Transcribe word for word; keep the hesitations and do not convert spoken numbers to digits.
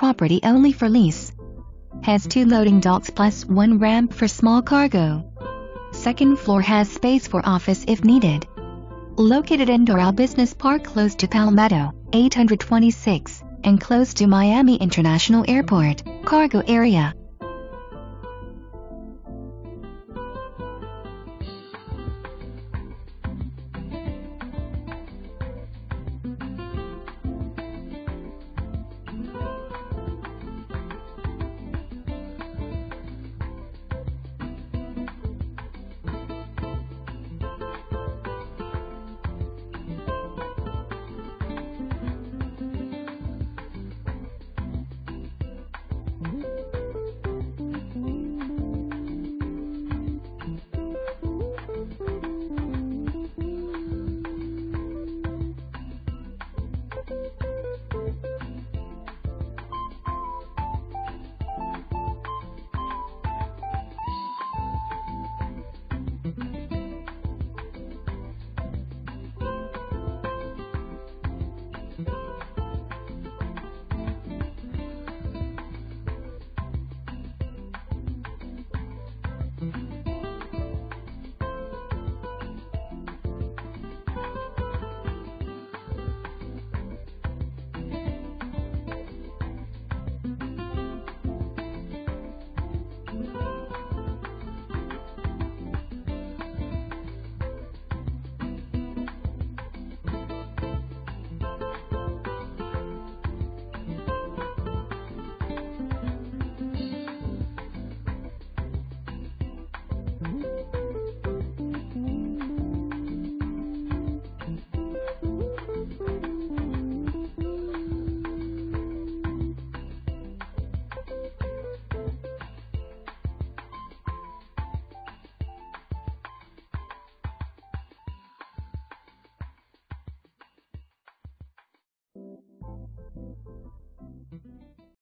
property only for lease. Has two loading docks plus one ramp for small cargo. Second floor has space for office if needed. Located in Doral Business Park close to Palmetto, eight twenty-six, and close to Miami International Airport, cargo area.